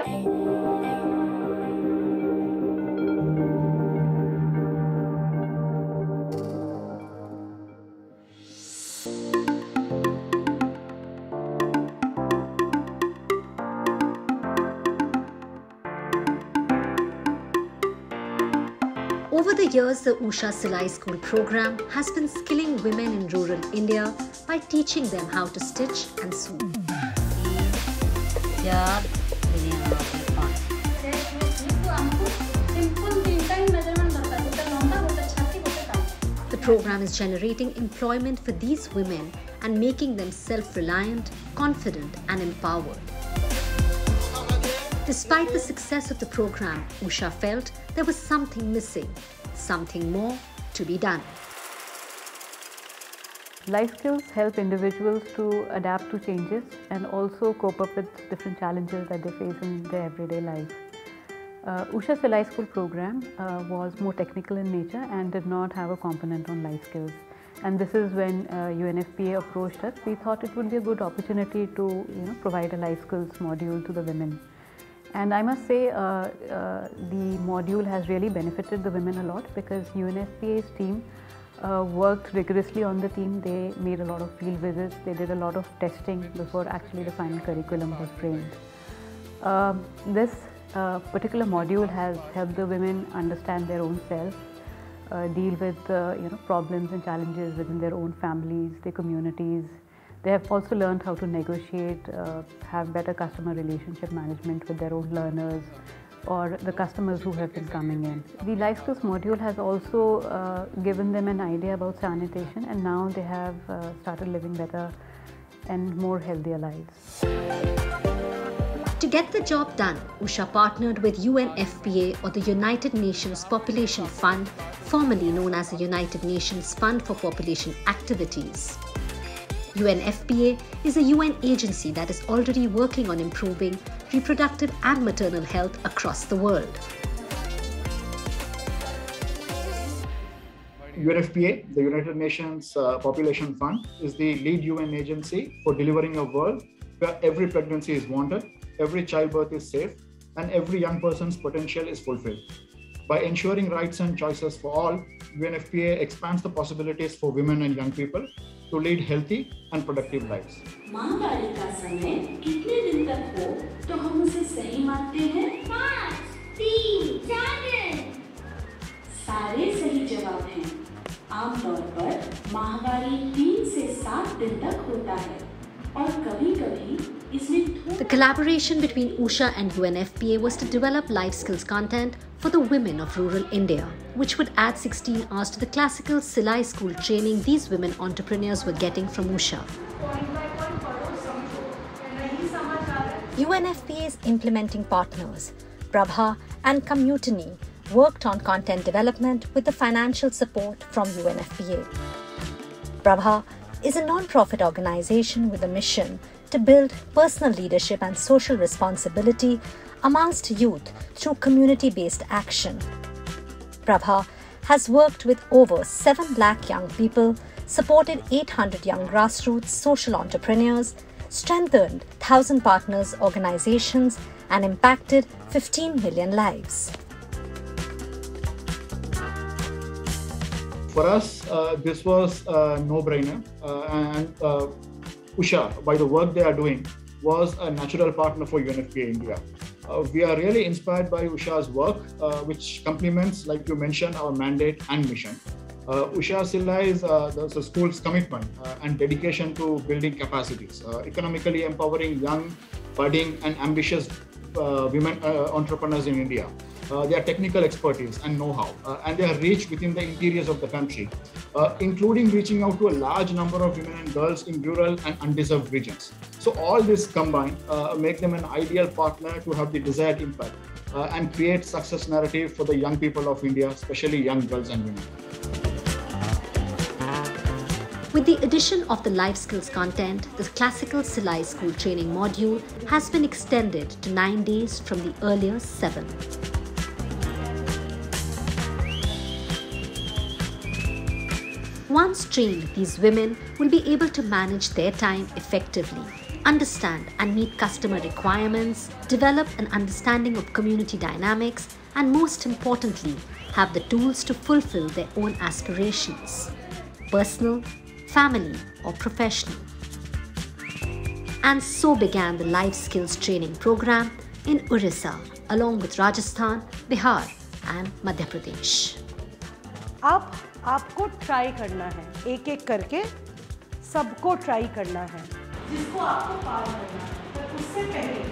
Over the years, the Usha Silai School program has been skilling women in rural India by teaching them how to stitch and sew. The program is generating employment for these women and making them self-reliant, confident and empowered. Despite the success of the program, Usha felt there was something missing, something more to be done. Life skills help individuals to adapt to changes and also cope up with different challenges that they face in their everyday life. Usha Silai School program was more technical in nature and did not have a component on life skills. And this is when UNFPA approached us. We thought it would be a good opportunity to provide a life skills module to the women. And I must say the module has really benefited the women a lot because UNFPA's team worked rigorously on the team. They made a lot of field visits. They did a lot of testing before actually the final curriculum was framed. This particular module has helped the women understand their own self, deal with problems and challenges within their own families, their communities. They have also learned how to negotiate, have better customer relationship management with their own learners or the customers who have been coming in. The life skills module has also given them an idea about sanitation, and now they have started living better and more healthier lives. To get the job done, Usha partnered with UNFPA, or the United Nations Population Fund, formerly known as the United Nations Fund for Population Activities. UNFPA is a UN agency that is already working on improving reproductive and maternal health across the world. UNFPA, the United Nations Population Fund, is the lead UN agency for delivering a world where every pregnancy is wanted, every childbirth is safe, and every young person's potential is fulfilled. By ensuring rights and choices for all, UNFPA expands the possibilities for women and young people to lead healthy and productive lives. महामारी का समय कितने दिन तक हो तो हम उसे सही मानते हैं? 5, 3, 4 दिन। सारे सही जवाब हैं। आमतौर पर महामारी 3 से 7 दिन तक होता है और कभी-कभी इसमें The collaboration between Usha and UNFPA was to develop life skills content for the women of rural India, which would add 16 hours to the classical Silai school training these women entrepreneurs were getting from Usha. UNFPA's implementing partners, Prabha and Commutiny, worked on content development with the financial support from UNFPA. Prabha is a non-profit organization with a mission to build personal leadership and social responsibility amongst youth through community-based action. Prabha has worked with over 7 lakh young people, supported 800 young grassroots social entrepreneurs, strengthened 1,000 partners organizations, and impacted 15 million lives. For us, this was a no-brainer, and Usha, by the work they are doing, was a natural partner for UNFPA India. We are really inspired by Usha's work, which complements, like you mentioned, our mandate and mission. Usha Silai is the school's commitment and dedication to building capacities, economically empowering young, budding and ambitious women entrepreneurs in India. Their technical expertise and know-how, and their reach within the interiors of the country, including reaching out to a large number of women and girls in rural and undeserved regions. So all this combined make them an ideal partner to have the desired impact and create success narrative for the young people of India, especially young girls and women. With the addition of the life skills content, the classical Silai school training module has been extended to 9 days from the earlier 7. Once trained, these women will be able to manage their time effectively, understand and meet customer requirements, develop an understanding of community dynamics, and most importantly, have the tools to fulfill their own aspirations, personal, family, or professional. And so began the Life Skills Training Program in Orissa, along with Rajasthan, Bihar, and Madhya Pradesh. आपको try करना है, एक एक करके सबको try करना है, जिसको आपको पार करना है, पर उससे पहले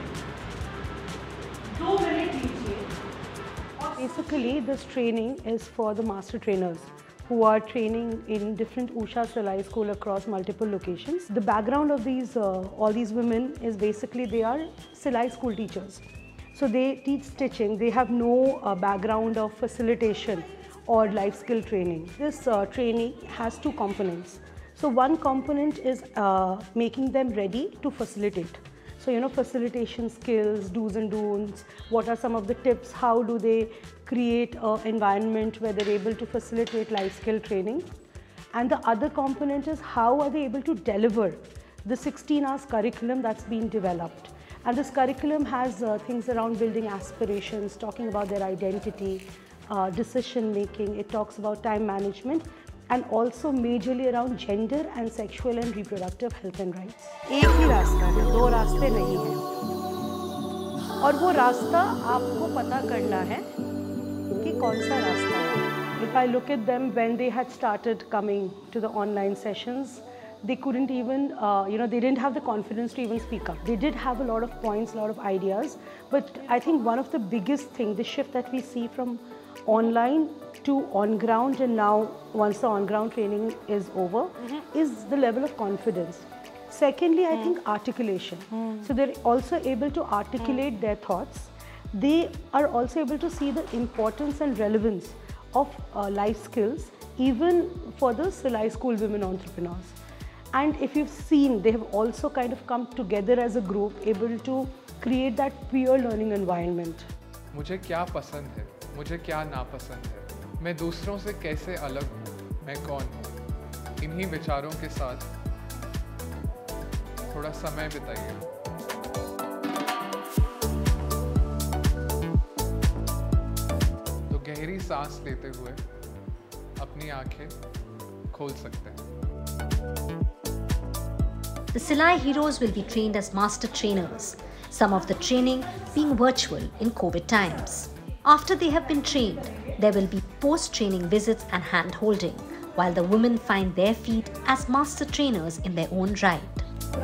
2 मिनट लीजिए. Basically, this training is for the master trainers who are training in different Usha Silai School across multiple locations. The background of these, all these women is basically they are Silai school teachers. So they teach stitching, they have no background of facilitation or life skill training. This training has 2 components. So one component is making them ready to facilitate. So, facilitation skills, do's and don'ts, what are some of the tips, how do they create an environment where they're able to facilitate life skill training. And the other component is how are they able to deliver the 16 hours curriculum that's been developed. And this curriculum has things around building aspirations, talking about their identity, decision making, it talks about time management, and also majorly around gender and sexual and reproductive health and rights. एक ही रास्ता है, 2 रास्ते नहीं हैं, और वो रास्ता आपको पता करना है कि कौन सा रास्ता है. If I look at them when they had started coming to the online sessions, they couldn't even, they didn't have the confidence to even speak up. They did have a lot of points, a lot of ideas, but I think one of the biggest thing, the shift that we see from online to on ground, and now once the on ground training is over, is the level of confidence. Secondly, I think articulation. So they're also able to articulate their thoughts. They are also able to see the importance and relevance of life skills, even for the Silai School women entrepreneurs. And if you've seen, they have also kind of come together as a group, able to create that peer learning environment. मुझे क्या पसंद है, मुझे क्या नापसंद है, मैं दूसरों से कैसे अलग हूँ, मैं कौन हूँ, इन्हीं विचारों के साथ थोड़ा समय बिताइए. तो गहरी सांस लेते हुए अपनी आंखें खोल सकते हैं. The Silai heroes will be trained as master trainers, some of the training being virtual in COVID times. After they have been trained, there will be post-training visits and hand-holding, while the women find their feet as master trainers in their own right.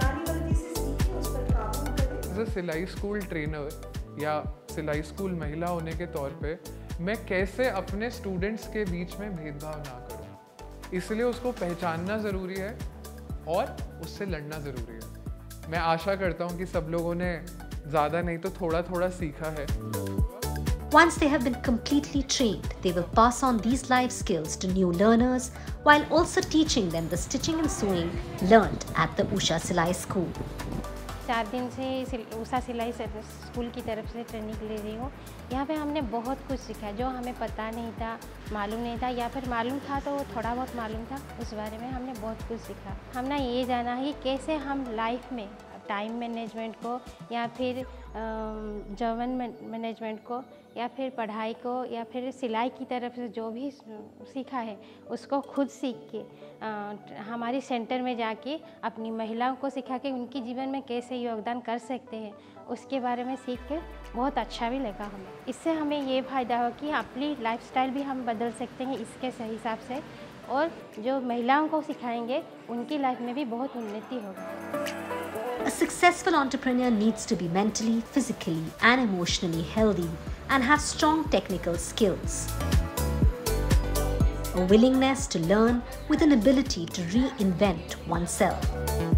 As a Silai School trainer या Silai School महिला होने के तौर पे मैं कैसे अपने students के बीच में भेदभाव ना करूं, इसलिए उसको पहचानना ज़रूरी है और उससे लड़ना ज़रूरी है. मैं आशा करता हूं कि सब लोगों ने ज़्यादा नहीं तो थोड़ा-थोड़ा सीखा है. Once they have been completely trained, they will pass on these life skills to new learners while also teaching them the stitching and sewing learned at the Usha Silai School. 4 दिन से उषा सिलाई स्कूल की तरफ से training ले रही हूँ. यहाँ पे हमने बहुत कुछ सीखा जो हमें पता नहीं था, मालूम नहीं था, या फिर मालूम था तो थोड़ा बहुत मालूम था. उस बारे में हमने बहुत कुछ सीखा. हमने ये जाना है कैसे हम लाइफ में टाइम मैनेजमेंट को या फिर जर्मन मैनेजमेंट को या फिर पढ़ाई को या फिर सिलाई की तरफ से जो भी सीखा है उसको खुद सीख के हमारी सेंटर में जाके अपनी महिलाओं को सिखा के उनके जीवन में कैसे योगदान कर सकते हैं उसके बारे में सीख के बहुत अच्छा भी लगा हमें. इससे हमें ये फ़ायदा हो कि अपनी लाइफस्टाइल भी हम बदल सकते हैं इसके सही हिसाब से, और जो महिलाओं को सिखाएंगे उनकी लाइफ में भी बहुत उन्नति होगी. A successful entrepreneur needs to be mentally, physically, and emotionally healthy and have strong technical skills. A willingness to learn with an ability to reinvent oneself.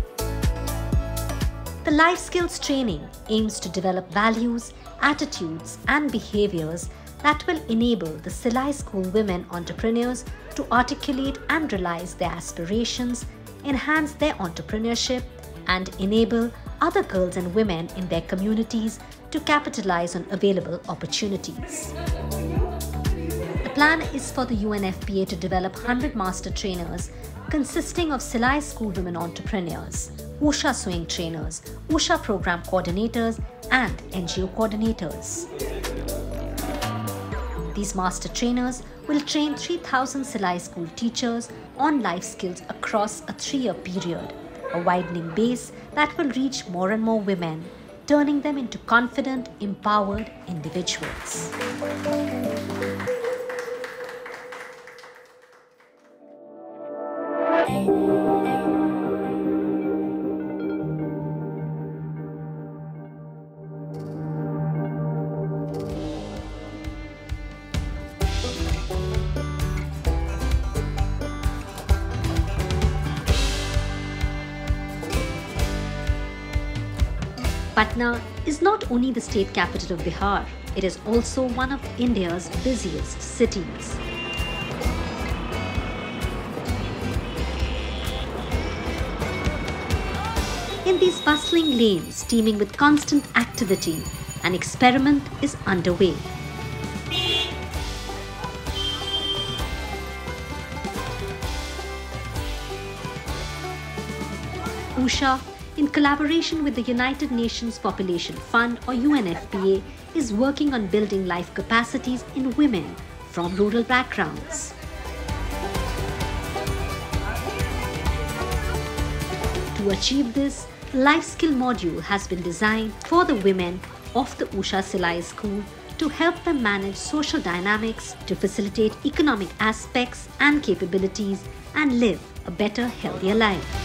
The life skills training aims to develop values, attitudes, and behaviors that will enable the Silai School women entrepreneurs to articulate and realize their aspirations, enhance their entrepreneurship, and enable other girls and women in their communities to capitalize on available opportunities. The plan is for the UNFPA to develop 100 master trainers consisting of Silai School women entrepreneurs, Usha sewing trainers, Usha program coordinators, and NGO coordinators. These master trainers will train 3,000 Silai School teachers on life skills across a 3-year period, a widening base that will reach more and more women, turning them into confident, empowered individuals. Patna is not only the state capital of Bihar, it is also one of India's busiest cities. In these bustling lanes teeming with constant activity, an experiment is underway. Usha, in collaboration with the United Nations Population Fund or UNFPA, is working on building life capacities in women from rural backgrounds. To achieve this, a life skill module has been designed for the women of the Usha Silai School to help them manage social dynamics, to facilitate economic aspects and capabilities, and live a better, healthier life.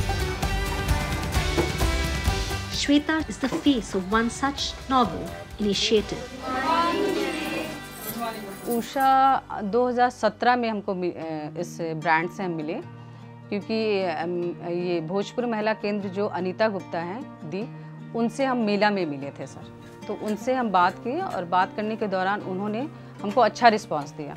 Shweta is the face of one such novel initiative. Usha 2017 में हमको इस brand से हम मिले, क्योंकि ये भोजपुर महिला केंद्र जो अनीता गुप्ता हैं दी, उनसे हम मेला में मिले थे सर। तो उनसे हम बात की और बात करने के दौरान उन्होंने हमको अच्छा रिस्पांस दिया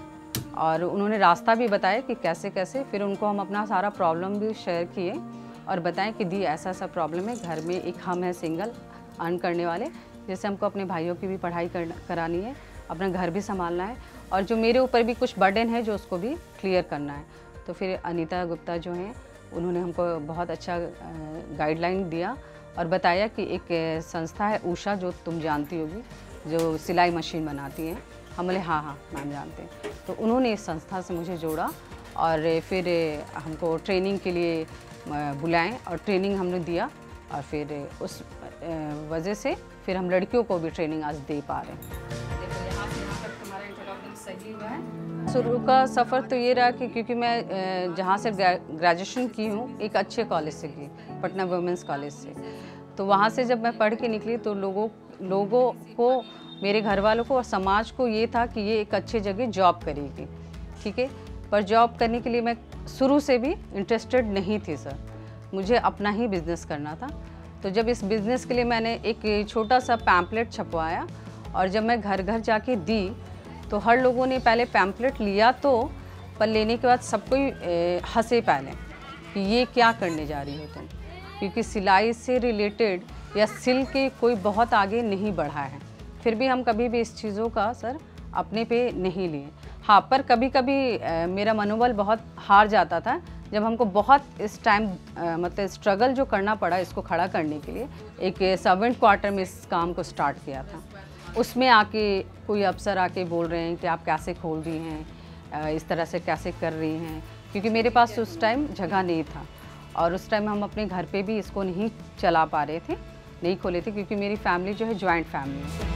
और उन्होंने रास्ता भी बताया कि कैसे कैसे। फिर उनको हम अपना सारा प्रॉब्लम भी शेयर किए और बताएं कि दी ऐसा ऐसा प्रॉब्लम है, घर में एक हम है सिंगल अर्न करने वाले, जैसे हमको अपने भाइयों की भी पढ़ाई करानी है, अपना घर भी संभालना है और जो मेरे ऊपर भी कुछ बर्डन है जो उसको भी क्लियर करना है। तो फिर अनीता गुप्ता जो हैं उन्होंने हमको बहुत अच्छा गाइडलाइन दिया और बताया कि एक संस्था है उषा, जो तुम जानती होगी, जो सिलाई मशीन बनाती हैं। हम बोले हाँ हाँ मैम जानते हैं। तो उन्होंने इस संस्था से मुझे जोड़ा और फिर हमको ट्रेनिंग के लिए बुलाएं और ट्रेनिंग हमने दिया और फिर उस वजह से फिर हम लड़कियों को भी ट्रेनिंग आज दे पा रहे हैं। देखो यहाँ से यहाँ तक तुम्हारा इंटरव्यू सही हुआ है। शुरू का सफ़र तो ये रहा कि क्योंकि मैं जहाँ से ग्रेजुएशन की हूँ एक अच्छे कॉलेज से की, पटना वुमेंस कॉलेज से, तो वहाँ से जब मैं पढ़ के निकली तो लोगों को, मेरे घर वालों को और समाज को ये था कि ये एक अच्छी जगह जॉब करेगी, ठीक है। पर जॉब करने के लिए मैं शुरू से भी इंटरेस्टेड नहीं थी सर, मुझे अपना ही बिज़नेस करना था। तो जब इस बिज़नेस के लिए मैंने एक छोटा सा पैम्पलेट छपवाया और जब मैं घर घर जाके दी तो हर लोगों ने पहले पैम्पलेट लिया, तो पर लेने के बाद सब कोई हंसे पहले कि ये क्या करने जा रही हो तुम, क्योंकि सिलाई से रिलेटेड या सिल के कोई बहुत आगे नहीं बढ़ा है। फिर भी हम कभी भी इस चीज़ों का सर अपने पे नहीं लिए। हाँ, पर कभी कभी मेरा मनोबल बहुत हार जाता था जब हमको बहुत इस टाइम मतलब स्ट्रगल जो करना पड़ा इसको खड़ा करने के लिए। एक सर्वेंट क्वार्टर में इस काम को स्टार्ट किया था, उसमें आके कोई अफसर आके बोल रहे हैं कि आप कैसे खोल रही हैं, इस तरह से कैसे कर रही हैं, क्योंकि मेरे पास उस टाइम जगह नहीं था और उस टाइम हम अपने घर पे भी इसको नहीं चला पा रहे थे, नहीं खोले थे, क्योंकि मेरी फैमिली जो है जॉइंट फैमिली है।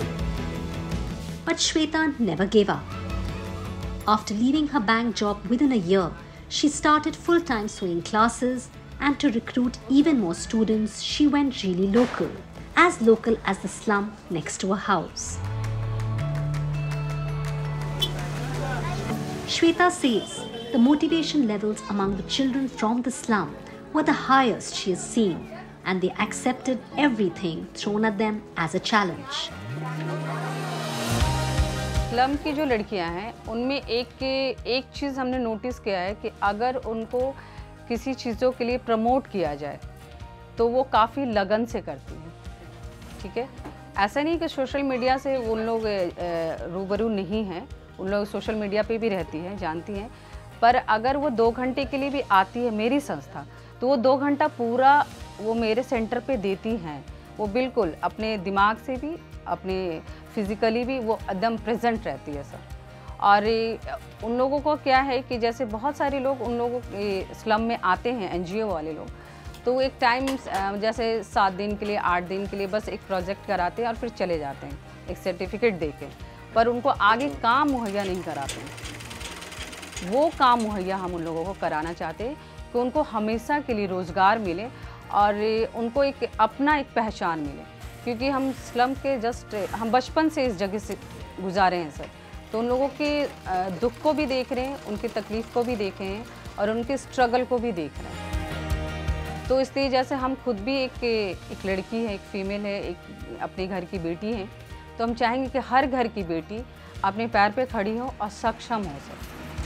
But Shweta never gave up. After leaving her bank job within a year, she started full-time sewing classes, and to recruit even more students, she went really local as the slum next to her house. Shweta says the motivation levels among the children from the slum were the highest she has seen, and they accepted everything thrown at them as a challenge. Slum की जो लड़कियां हैं उनमें एक चीज़ हमने notice किया है कि अगर उनको किसी चीज़ों के लिए प्रमोट किया जाए तो वो काफ़ी लगन से करती हैं, ठीक है। ऐसा नहीं कि सोशल मीडिया से उन लोग रूबरू नहीं हैं, उन लोग सोशल मीडिया पे भी रहती हैं, जानती हैं, पर अगर वो 2 घंटे के लिए भी आती है मेरी संस्था, तो वो 2 घंटा पूरा वो मेरे सेंटर पे देती हैं। वो बिल्कुल अपने दिमाग से भी, अपने फिज़िकली भी वो एकदम प्रेजेंट रहती है सर। और उन लोगों को क्या है कि जैसे बहुत सारे लोग उन लोगों के स्लम में आते हैं, NGO वाले लोग, तो वो एक टाइम जैसे 7 दिन के लिए, 8 दिन के लिए बस एक प्रोजेक्ट कराते हैं और फिर चले जाते हैं एक सर्टिफिकेट देके, पर उनको आगे काम मुहैया नहीं कराते हैं। वो काम मुहैया हम उन लोगों को कराना चाहते हैं कि उनको हमेशा के लिए रोज़गार मिले और उनको एक अपना एक पहचान मिले, क्योंकि हम स्लम के हम बचपन से इस जगह से गुजारे हैं सर, तो उन लोगों के दुख को भी देख रहे हैं, उनकी तकलीफ़ को भी देख रहे हैं और उनके स्ट्रगल को भी देख रहे हैं। तो इसलिए जैसे हम खुद भी एक लड़की है, एक फीमेल है, एक अपने घर की बेटी है, तो हम चाहेंगे कि हर घर की बेटी अपने पैर पे खड़ी हो और सक्षम हो सके।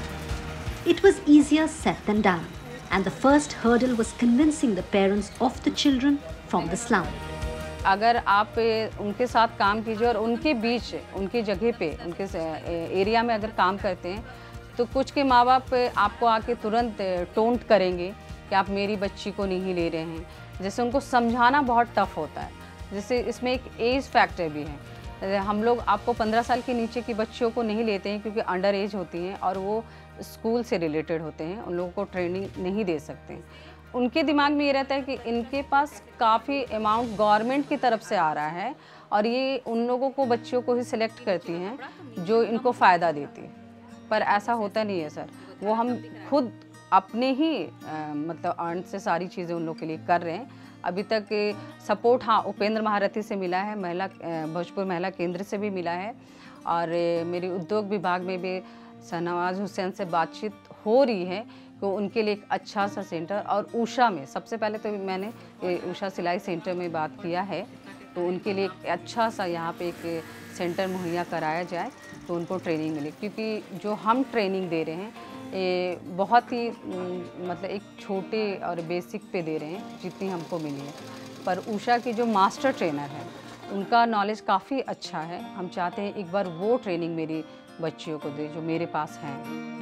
It was easier said than done, and the first hurdle was convincing the parents of the children from the slum. अगर आप उनके साथ काम कीजिए और उनके बीच, उनकी जगह पे, उनके एरिया में अगर काम करते हैं, तो कुछ के माँ बाप आपको आके तुरंत टोंट करेंगे कि आप मेरी बच्ची को नहीं ले रहे हैं। जैसे उनको समझाना बहुत टफ होता है। जैसे इसमें एक एज फैक्टर भी है। हम लोग आपको 15 साल के नीचे की बच्चियों को नहीं लेते हैं, क्योंकि अंडर एज होती हैं और वो स्कूल से रिलेटेड होते हैं, उन लोगों को ट्रेनिंग नहीं दे सकते हैं। उनके दिमाग में ये रहता है कि इनके पास काफ़ी अमाउंट गवर्नमेंट की तरफ से आ रहा है और ये उन लोगों को, बच्चियों को ही सिलेक्ट करती हैं जो इनको फ़ायदा देती है। पर ऐसा होता नहीं है सर। वो हम खुद अपने ही मतलब अर्न से सारी चीज़ें उन लोग के लिए कर रहे हैं। अभी तक सपोर्ट हाँ उपेंद्र महारथी से मिला है, भोजपुर महिला केंद्र से भी मिला है, और मेरी उद्योग विभाग में भी शहनवाज हुसैन से बातचीत हो रही है कि उनके लिए एक अच्छा सा सेंटर, और उषा में सबसे पहले तो मैंने उषा सिलाई सेंटर में बात किया है, तो उनके लिए एक अच्छा सा यहाँ पे एक सेंटर मुहैया कराया जाए तो उनको ट्रेनिंग मिले, क्योंकि जो हम ट्रेनिंग दे रहे हैं ये बहुत ही मतलब एक छोटे और बेसिक पे दे रहे हैं जितनी हमको मिली है। पर उषा की जो मास्टर ट्रेनर है उनका नॉलेज काफ़ी अच्छा है। हम चाहते हैं एक बार वो ट्रेनिंग मेरी बच्चियों को दे जो मेरे पास हैं।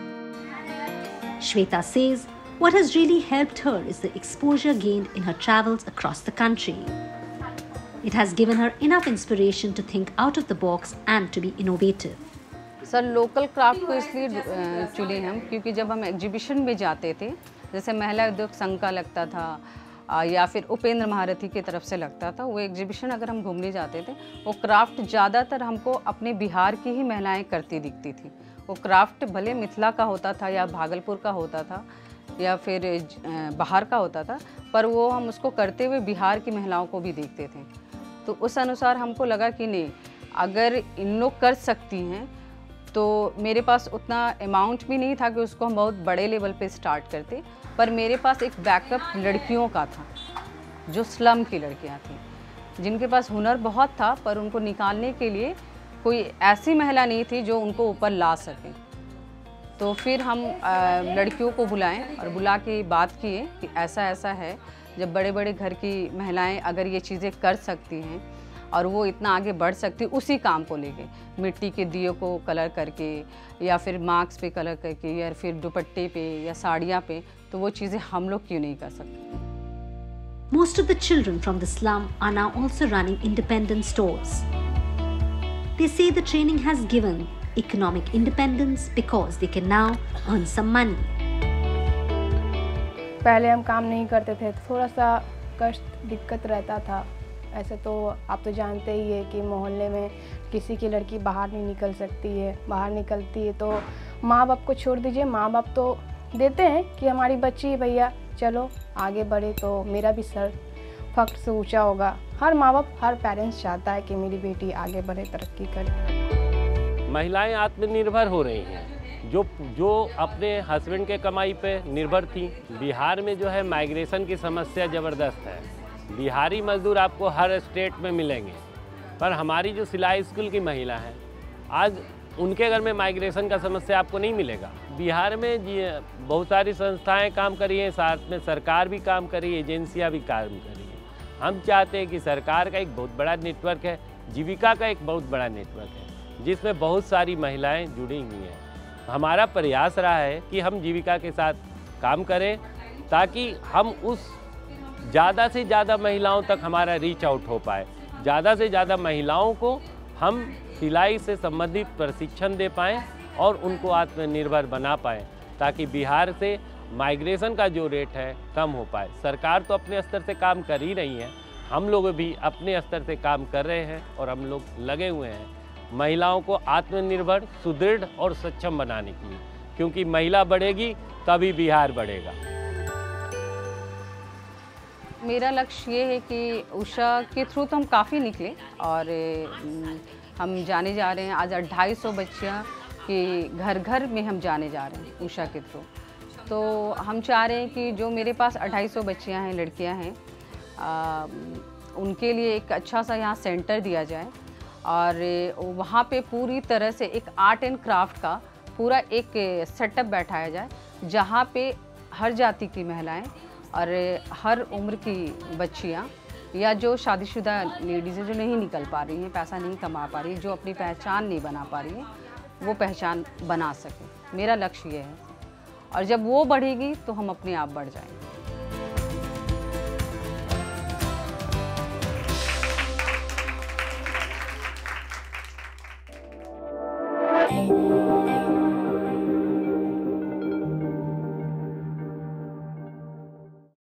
Shweta says what has really helped her is the exposure gained in her travels across the country. It has given her enough inspiration to think out of the box and to be innovative. Sir local craft को इसलिए चुने हम क्योंकि जब हम exhibition में जाते थे, जैसे महिला उद्योग संघ का लगता था या फिर उपेंद्र महारथी की तरफ से लगता था, वो एग्जीबिशन अगर हम घूमने जाते थे, वो क्राफ्ट ज़्यादातर हमको अपने बिहार की ही महिलाएं करती दिखती थी। वो क्राफ्ट भले मिथिला का होता था या भागलपुर का होता था या फिर बाहर का होता था, पर वो हम उसको करते हुए बिहार की महिलाओं को भी देखते थे। तो उस अनुसार हमको लगा कि नहीं, अगर इन लोग कर सकती हैं तो मेरे पास उतना अमाउंट भी नहीं था कि उसको हम बहुत बड़े लेवल पे स्टार्ट करते, पर मेरे पास एक बैकअप लड़कियों का था जो स्लम की लड़कियां थी जिनके पास हुनर बहुत था, पर उनको निकालने के लिए कोई ऐसी महिला नहीं थी जो उनको ऊपर ला सके। तो फिर हम लड़कियों को बुलाएं और बुला के बात किए कि ऐसा ऐसा है, जब बड़े बड़े घर की महिलाएं अगर ये चीज़ें कर सकती हैं और वो इतना आगे बढ़ सकती उसी काम को लेके, मिट्टी के दियों को कलर करके या फिर मास्क पे कलर करके या फिर दुपट्टे पे या साड़ियाँ पे, तो वो चीज़ें हम लोग क्यों नहीं कर सकते। Most of the children from the slum are now also running independent stores. They say the training has given economic independence because they can now earn some money. पहले हम काम नहीं करते थे, थोड़ा सा कष्ट दिक्कत रहता था। ऐसे तो आप तो जानते ही है कि मोहल्ले में किसी की लड़की बाहर नहीं निकल सकती है, बाहर निकलती है तो माँ बाप को छोड़ दीजिए, माँ बाप तो देते हैं कि हमारी बच्ची भैया चलो आगे बढ़े तो मेरा भी सर फख्र से ऊंचा होगा। हर माँ बाप, हर पेरेंट्स चाहता है कि मेरी बेटी आगे बढ़े, तरक्की करे। महिलाएं आत्मनिर्भर हो रही हैं, जो अपने हस्बैंड के कमाई पे निर्भर थी। बिहार में जो है माइग्रेशन की समस्या ज़बरदस्त है। बिहारी मजदूर आपको हर स्टेट में मिलेंगे, पर हमारी जो सिलाई स्कूल की महिला हैं आज उनके घर में माइग्रेशन का समस्या आपको नहीं मिलेगा। बिहार में बहुत सारी संस्थाएं काम कर रही हैं, साथ में सरकार भी काम कर रही है, एजेंसियां भी काम कर रही हैं। हम चाहते हैं कि सरकार का एक बहुत बड़ा नेटवर्क है, जीविका का एक बहुत बड़ा नेटवर्क है, जिसमें बहुत सारी महिलाएं जुड़ी हुई हैं। हमारा प्रयास रहा है कि हम जीविका के साथ काम करें ताकि हम उस ज़्यादा से ज़्यादा महिलाओं तक हमारा रीच आउट हो पाए, ज़्यादा से ज़्यादा महिलाओं को हम सिलाई से संबंधित प्रशिक्षण दे पाएँ और उनको आत्मनिर्भर बना पाएँ, ताकि बिहार से माइग्रेशन का जो रेट है कम हो पाए। सरकार तो अपने स्तर से काम कर ही रही है, हम लोग भी अपने स्तर से काम कर रहे हैं और हम लोग लगे हुए हैं महिलाओं को आत्मनिर्भर, सुदृढ़ और सक्षम बनाने के लिए, क्योंकि महिला बढ़ेगी तभी बिहार बढ़ेगा। मेरा लक्ष्य ये है कि उषा के थ्रू तो हम काफ़ी निकले और हम जाने जा रहे हैं। आज 250 बच्चियाँ कि घर घर में हम जाने जा रहे हैं उषा के थ्रू। तो हम चाह रहे हैं कि जो मेरे पास 250 बच्चियाँ हैं, लड़कियाँ हैं, उनके लिए एक अच्छा सा यहाँ सेंटर दिया जाए और वहाँ पे पूरी तरह से एक आर्ट एंड क्राफ्ट का पूरा एक सेटअप बैठाया जाए, जहाँ पे हर जाति की महिलाएं और हर उम्र की बच्चियाँ या जो शादीशुदा लेडीज़ हैं जो नहीं निकल पा रही हैं, पैसा नहीं कमा पा रही, जो अपनी पहचान नहीं बना पा रही हैं, वो पहचान बना सकें। मेरा लक्ष्य ये है और जब वो बढ़ेगी तो हम अपने आप बढ़ जाएंगे।